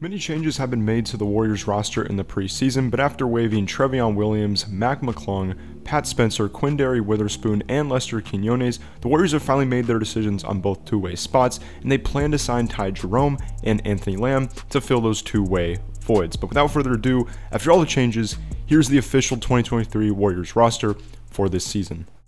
Many changes have been made to the Warriors roster in the preseason, but after waiving Trevion Williams, Mac McClung, Pat Spencer, Quindary Witherspoon, and Lester Quinones, the Warriors have finally made their decisions on both two-way spots, and they plan to sign Ty Jerome and Anthony Lamb to fill those two-way voids. But without further ado, after all the changes, here's the official 2023 Warriors roster for this season.